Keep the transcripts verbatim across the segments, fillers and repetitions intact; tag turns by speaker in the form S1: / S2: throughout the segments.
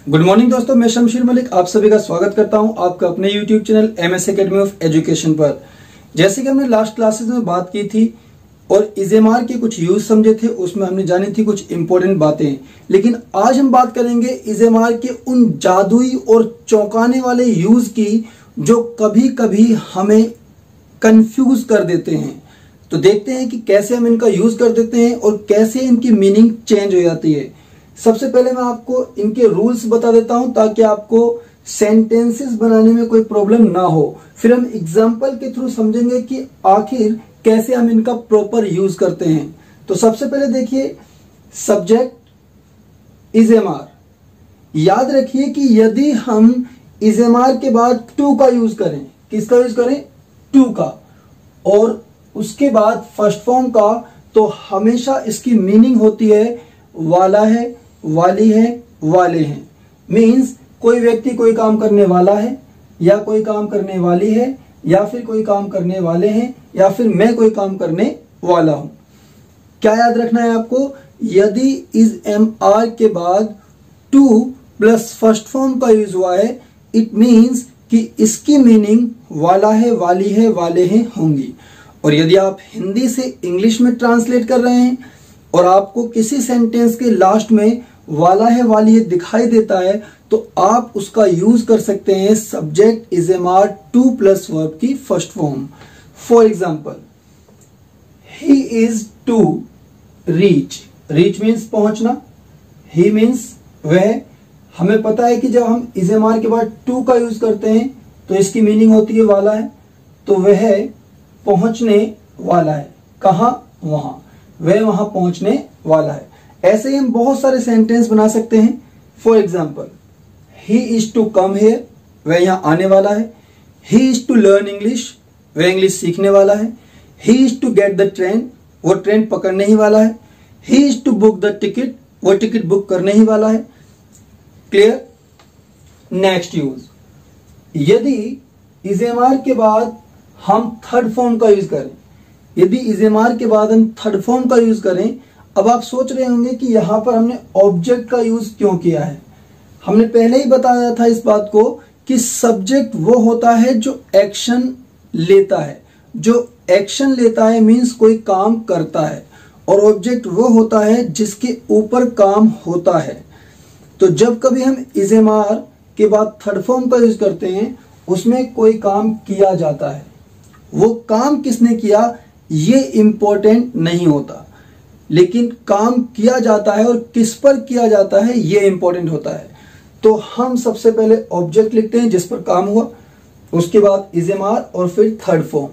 S1: Good morning दोस्तों, मैं शमशीर मलिक आप सभी का स्वागत करता हूं आपका अपने YouTube channel M S academy of education पर। जैसे कि हमने लास्ट क्लासेस में बात की थी और इजेमार के कुछ यूज समझे थे, उसमें हमने जानी थी कुछ इंपॉर्टेंट बातें। लेकिन आज हम बात करेंगे इजेमार के उन जादुई और चौंकाने वाले यूज की जो कभी कभी हमें कंफ्यूज कर देते हैं। तो देखते हैं कि कैसे हम इनका यूज कर देते हैं और कैसे इनकी मीनिंग चेंज हो जाती है। सबसे पहले मैं आपको इनके रूल्स बता देता हूं ताकि आपको सेंटेंसेस बनाने में कोई प्रॉब्लम ना हो। फिर हम एग्जांपल के थ्रू समझेंगे कि आखिर कैसे हम इनका प्रॉपर यूज करते हैं। तो सबसे पहले देखिए, सब्जेक्ट इजेमार। याद रखिए कि यदि हम इजेमार के बाद टू का यूज करें, किसका यूज करें? टू का, और उसके बाद फर्स्ट फॉर्म का, तो हमेशा इसकी मीनिंग होती है वाला है, वाली है, वाले हैं। मीन्स कोई व्यक्ति कोई काम करने वाला है, या कोई काम करने वाली है, या फिर कोई काम करने वाले हैं, या फिर मैं कोई काम करने वाला हूं। क्या याद रखना है आपको? यदि इज एम आर के बाद टू प्लस फर्स्ट फॉर्म का यूज हुआ है, इट मीन्स कि इसकी मीनिंग वाला है, वाली है, वाले हैं होंगी। और यदि आप हिंदी से इंग्लिश में ट्रांसलेट कर रहे हैं और आपको किसी सेंटेंस के लास्ट में वाला है, वाली है दिखाई देता है, तो आप उसका यूज कर सकते हैं subject is am are to plus verb की first form. For example, he is to reach. Reach means पहुंचना, ही मीन्स वह। हमें पता है कि जब हम इजेमार के बाद टू का यूज करते हैं तो इसकी मीनिंग होती है वाला है, तो वह पहुंचने वाला है। कहां? वहां। वह वहां पहुंचने वाला है। ऐसे ही हम बहुत सारे सेंटेंस बना सकते हैं। For example, he is to come here, वह यहां आने वाला है। He is to learn English, वह इंग्लिश सीखने वाला है। He is to get the train, वो ट्रेन पकड़ने ही वाला है। He is to book the ticket, वो टिकट बुक करने ही वाला है। क्लियर? नेक्स्ट यूज, यदि इजेमार के बाद हम थर्ड फॉर्म का यूज करें, यदि इजेमार के बाद हम थर्ड फॉर्म का यूज करें, अब आप सोच रहे होंगे कि यहां पर हमने ऑब्जेक्ट का यूज क्यों किया है। हमने पहले ही बताया था इस बात को कि सब्जेक्ट वो होता है जो एक्शन लेता है, जो एक्शन लेता है मींस कोई काम करता है, और ऑब्जेक्ट वो होता है जिसके ऊपर काम होता है। तो जब कभी हम इजेमार के बाद थर्ड फॉर्म का यूज करते हैं, उसमें कोई काम किया जाता है। वो काम किसने किया ये इंपॉर्टेंट नहीं होता, लेकिन काम किया जाता है और किस पर किया जाता है ये इंपॉर्टेंट होता है। तो हम सबसे पहले ऑब्जेक्ट लिखते हैं जिस पर काम हुआ, उसके बाद इजेमार और फिर थर्ड फॉर्म।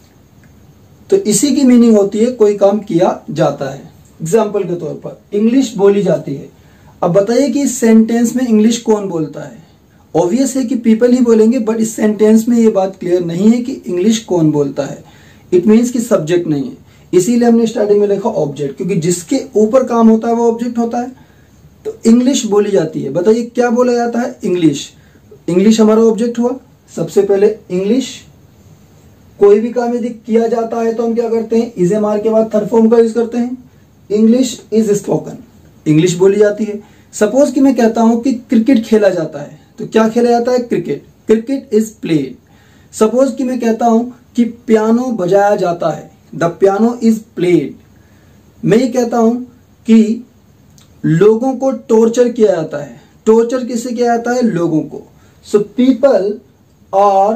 S1: तो इसी की मीनिंग होती है कोई काम किया जाता है। एग्जाम्पल के तौर पर, इंग्लिश बोली जाती है। अब बताइए कि इस सेंटेंस में इंग्लिश कौन बोलता है? ऑब्वियस है कि पीपल ही बोलेंगे, बट इस सेंटेंस में ये बात क्लियर नहीं है कि इंग्लिश कौन बोलता है। इट मीन्स कि सब्जेक्ट नहीं है, इसीलिए हमने स्टार्टिंग में लिखा ऑब्जेक्ट, क्योंकि जिसके ऊपर काम होता है वो ऑब्जेक्ट होता है। तो इंग्लिश बोली जाती है। बताइए क्या बोला जाता है? इंग्लिश। इंग्लिश हमारा ऑब्जेक्ट हुआ। सबसे पहले इंग्लिश, कोई भी काम यदि किया जाता है तो हम क्या करते हैं? इजेमार के बाद थर्ड फॉर्म का यूज करते हैं। इंग्लिश इज स्पोकन, इंग्लिश बोली जाती है। सपोज कि मैं कहता हूं कि क्रिकेट खेला जाता है, तो क्या खेला जाता है? Cricket. Cricket is played. Suppose कि मैं कहता हूं कि पियानो बजाया जाता है, द पियानो इज प्लेड। मैं ये कहता हूं कि लोगों को टॉर्चर किया जाता है, टॉर्चर किसे किया जाता है? लोगों को। So people are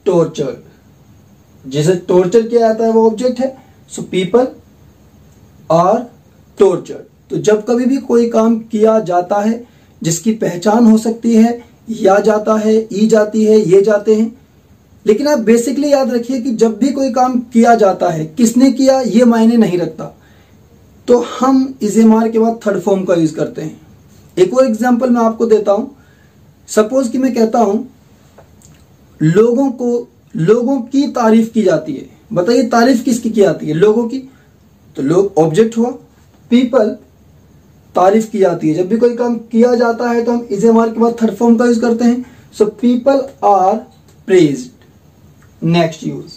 S1: tortured. जिसे टॉर्चर किया जाता है वो ऑब्जेक्ट है। So people are tortured. तो जब कभी भी कोई काम किया जाता है जिसकी पहचान हो सकती है या जाता है, ई जाती है, ये जाते हैं, लेकिन आप बेसिकली याद रखिए कि जब भी कोई काम किया जाता है, किसने किया ये मायने नहीं रखता। तो हम इजेमार के बाद थर्ड फॉर्म का यूज करते हैं। एक और एग्जांपल मैं आपको देता हूं। सपोज कि मैं कहता हूं लोगों को, लोगों की तारीफ की जाती है। बताइए तारीफ किसकी की जाती है? लोगों की। तो लोग ऑब्जेक्ट हुआ। पीपल तारीफ की जाती है। जब भी कोई काम किया जाता है तो हम इजेमार के बाद थर्ड फॉर्म का यूज करते हैं। So people are praised. Next use,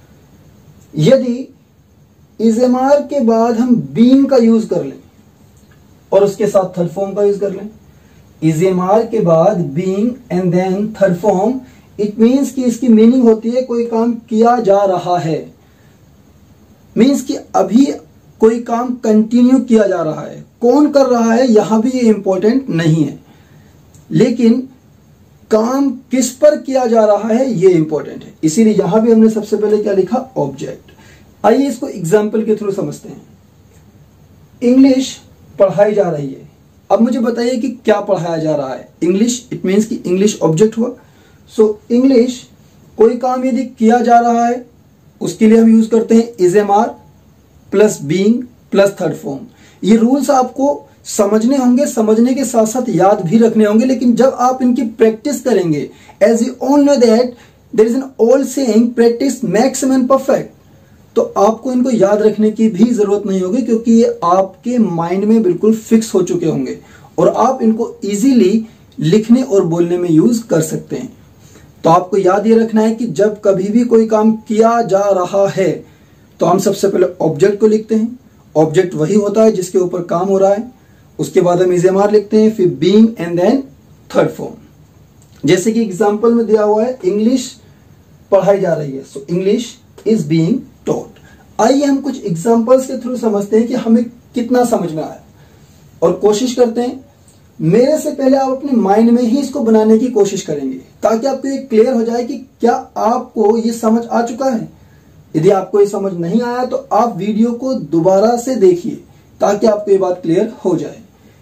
S1: यदि इजेमार के बाद हम बीइंग का यूज कर लें और उसके साथ थर्ड फॉर्म का यूज कर लें, इज एम आर के बाद being and then third form, it means कि इसकी मीनिंग होती है कोई काम किया जा रहा है, मीन्स कि अभी कोई काम कंटिन्यू किया जा रहा है। कौन कर रहा है यहां भी ये इंपॉर्टेंट नहीं है, लेकिन काम किस पर किया जा रहा है ये इंपॉर्टेंट है। इसीलिए यहां भी हमने सबसे पहले क्या लिखा, ऑब्जेक्ट। आइए इसको एग्जाम्पल के थ्रू समझते हैं। इंग्लिश पढ़ाई जा रही है, अब मुझे बताइए कि क्या पढ़ाया जा रहा है। इंग्लिश, इट मीन्स कि इंग्लिश ऑब्जेक्ट हुआ। सो इंग्लिश, कोई काम यदि किया जा रहा है उसके लिए हम यूज करते हैं is am are plus being plus third form. ये रूल्स आपको समझने होंगे, समझने के साथ साथ याद भी रखने होंगे, लेकिन जब आप इनकी प्रैक्टिस करेंगे, as you all know that there is an old saying, practice makes man perfect, तो आपको इनको याद रखने की भी जरूरत नहीं होगी, क्योंकि ये आपके माइंड में बिल्कुल फिक्स हो चुके होंगे और आप इनको इजीली लिखने और बोलने में यूज कर सकते हैं। तो आपको याद ये रखना है कि जब कभी भी कोई काम किया जा रहा है तो हम सबसे पहले ऑब्जेक्ट को लिखते हैं। ऑब्जेक्ट वही होता है जिसके ऊपर काम हो रहा है। उसके बाद हम इज एम आर लिखते हैं, फिर being and then third form. जैसे कि एग्जांपल में दिया हुआ है, इंग्लिश पढ़ाई जा रही है, so English is being taught. आइए हम कुछ एग्जांपल्स के थ्रू समझते हैं कि हमें कितना समझ में आया, और कोशिश करते हैं मेरे से पहले आप अपने माइंड में ही इसको बनाने की कोशिश करेंगे, ताकि आपको ये क्लियर हो जाए कि क्या आपको ये समझ आ चुका है। यदि आपको ये समझ नहीं आया तो आप वीडियो को दोबारा से देखिए, ताकि आपको ये बात क्लियर हो जाए।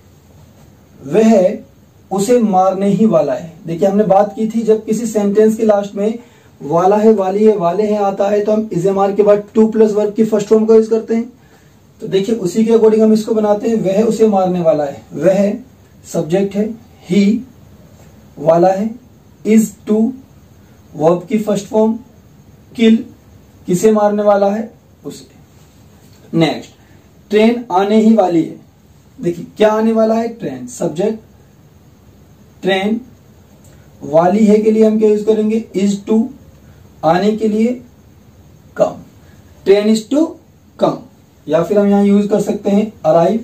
S1: वह उसे मारने ही वाला है। देखिए हमने बात की थी, जब किसी सेंटेंस के लास्ट में वाला है, वाली है, वाले हैं आता है तो हम इज एम आर के बाद टू प्लस वर्ब की फर्स्ट फॉर्म का यूज करते हैं। तो देखिए उसी के अकॉर्डिंग हम इसको बनाते हैं। वह उसे मारने वाला है, वह सब्जेक्ट है, ही वाला है, इज टू वर्ब की फर्स्ट फॉर्म, किल किसे मारने वाला है, उसे। नेक्स्ट, ट्रेन आने ही वाली है। देखिए क्या आने वाला है, ट्रेन, सब्जेक्ट ट्रेन, वाली है के लिए हम क्या यूज करेंगे, इज टू, आने के लिए come, train is to come, या फिर हम यहां यूज कर सकते हैं अराइव।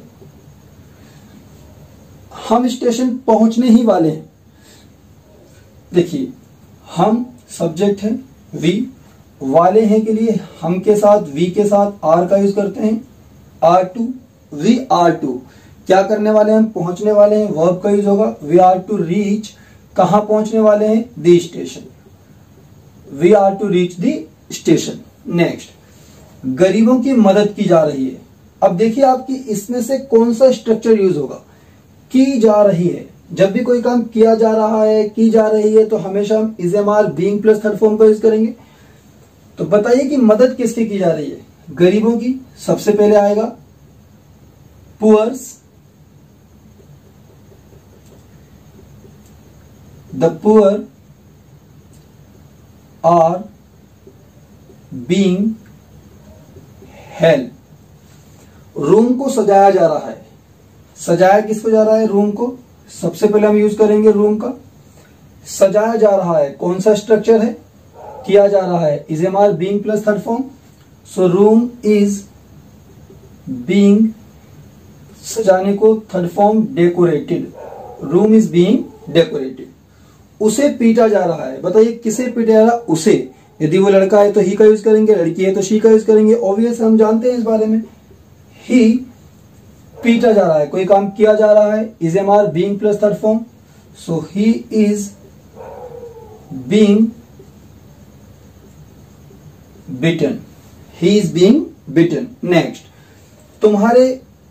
S1: हम स्टेशन पहुंचने ही वाले हैं। देखिए हम सब्जेक्ट है, वी, वाले हैं के लिए हम के साथ, वी के साथ आर का यूज करते हैं, are to, we are to. क्या करने वाले हैं, हम पहुंचने वाले हैं, वर्ब का यूज होगा, वी आर टू रीच, कहां पहुंचने वाले हैं, the station, we are to reach the station. Next, गरीबों की मदद की जा रही है। अब देखिए आपकी इसमें से कौन सा स्ट्रक्चर यूज होगा, की जा रही है। जब भी कोई काम किया जा रहा है, की जा रही है, तो हमेशा हम is am are being plus third form का यूज करेंगे। तो बताइए कि मदद किसकी की जा रही है, गरीबों की। सबसे पहले आएगा poors, the poor are being help. Room को सजाया जा रहा है, सजाया किसको जा रहा है, रूम को। सबसे पहले हम यूज करेंगे रूम का। सजाया जा रहा है, कौन सा स्ट्रक्चर है, किया जा रहा है, is am are being plus third form. So room is being, सजाने को third form decorated, room is being decorated. उसे पीटा जा रहा है, बताइए किसे पीटा जा रहा है, उसे। यदि वो लड़का है तो ही का यूज करेंगे, लड़की है तो शी का यूज करेंगे, ऑब्वियस हम जानते हैं इस बारे में। ही पीटा जा रहा है, कोई काम किया जा रहा है, is am are being plus third form. So he is being beaten, he is being beaten. Next, तुम्हारे,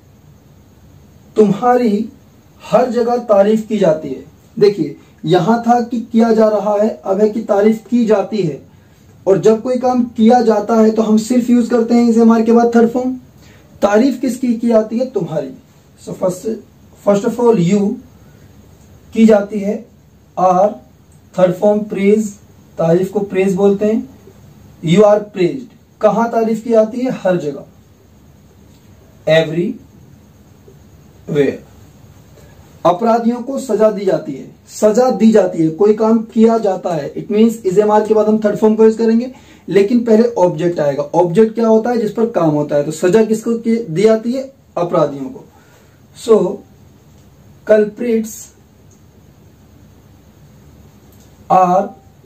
S1: तुम्हारी हर जगह तारीफ की जाती है। देखिए यहां था कि किया जा रहा है, अब है कि तारीफ की जाती है। और जब कोई काम किया जाता है तो हम सिर्फ यूज करते हैं इज एम आर के बाद थर्ड फॉर्म। तारीफ किसकी की जाती है, तुम्हारी। So first first of all you की जाती है, आर थर्ड फॉर्म प्रेज, तारीफ को प्रेज बोलते हैं। यू आर प्रेज्ड, कहां तारीफ की जाती है, हर जगह, एवरी वेयर। अपराधियों को सजा दी जाती है, सजा दी जाती है, कोई काम किया जाता है, it means is am are के बाद हम थर्ड फॉर्म को यूज करेंगे, लेकिन पहले ऑब्जेक्ट आएगा। ऑब्जेक्ट क्या होता है, जिस पर काम होता है। तो सजा किसको दी जाती है, अपराधियों को। So culprits are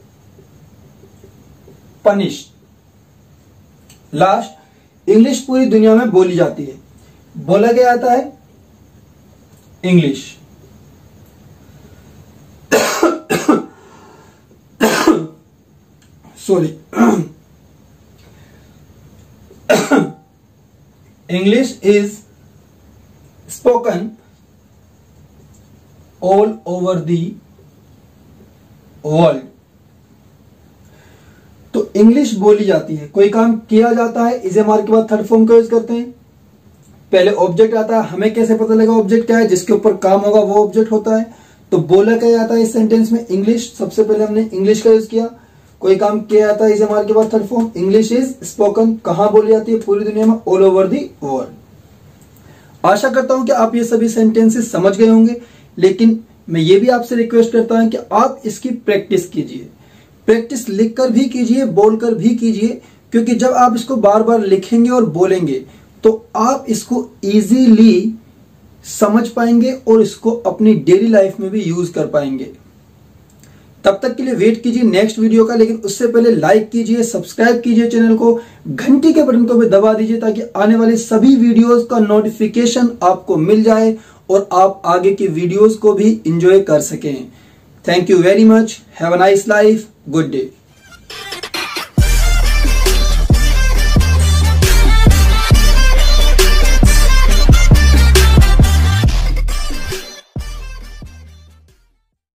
S1: punished. Last, English पूरी दुनिया में बोली जाती है। बोला क्या जाता है? English. Sorry, English is spoken all over the world. तो इंग्लिश बोली जाती है, कोई काम किया जाता है, इज एम आर के बाद थर्ड फॉर्म का यूज करते हैं। पहले ऑब्जेक्ट आता है, हमें कैसे पता लगा ऑब्जेक्ट क्या है? जिसके ऊपर काम होगा वो ऑब्जेक्ट होता है। तो बोला क्या जाता है इस सेंटेंस में? इंग्लिश। सबसे पहले हमने इंग्लिश का यूज किया। कोई काम किया जाता है, इज एम आर के बाद third form. English is spoken, कहां बोली जाती है? पूरी दुनिया में, ऑल ओवर दी वर्ल्ड। आशा करता हूं कि आप ये सभी सेंटेंसेस समझ गए होंगे, लेकिन मैं ये भी आपसे रिक्वेस्ट करता हूं कि आप इसकी प्रैक्टिस कीजिए। प्रैक्टिस लिखकर भी कीजिए, बोलकर भी कीजिए, क्योंकि जब आप इसको बार बार लिखेंगे और बोलेंगे तो आप इसको इजीली समझ पाएंगे और इसको अपनी डेली लाइफ में भी यूज कर पाएंगे। तब तक के लिए वेट कीजिए नेक्स्ट वीडियो का, लेकिन उससे पहले लाइक कीजिए, सब्सक्राइब कीजिए चैनल को, घंटी के बटन को भी दबा दीजिए ताकि आने वाले सभी वीडियोस का नोटिफिकेशन आपको मिल जाए और आप आगे की वीडियोस को भी एंजॉय कर सकें। Thank you very much. Have a nice life. Good day.